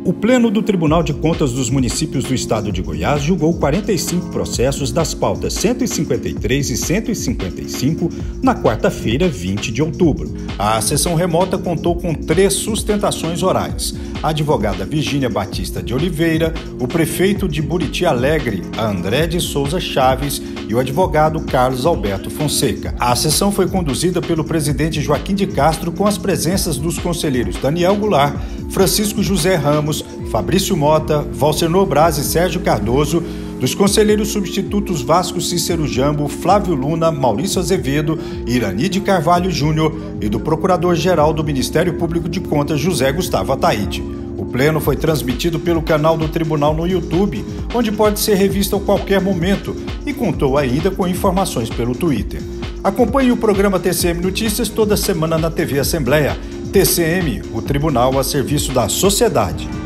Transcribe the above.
O Pleno do Tribunal de Contas dos Municípios do Estado de Goiás julgou 45 processos das pautas 153 e 155 na quarta-feira, 20 de outubro. A sessão remota contou com 3 sustentações orais. A advogada Virgínia Batista de Oliveira, o prefeito de Buriti Alegre, André de Souza Chaves, e o advogado Carlos Alberto Fonseca. A sessão foi conduzida pelo presidente Joaquim de Castro com as presenças dos conselheiros Daniel Goulart, Francisco José Ramos, Fabrício Mota, Valcernor Braz e Sérgio Cardoso, dos conselheiros substitutos Vasco Cícero Jambo, Flávio Luna, Maurício Azevedo, Irani de Carvalho Júnior e do Procurador-Geral do Ministério Público de Contas, José Gustavo Ataíde. O pleno foi transmitido pelo canal do Tribunal no YouTube, onde pode ser revisto a qualquer momento, e contou ainda com informações pelo Twitter. Acompanhe o programa TCM Notícias toda semana na TV Assembleia. TCM, o Tribunal a serviço da sociedade.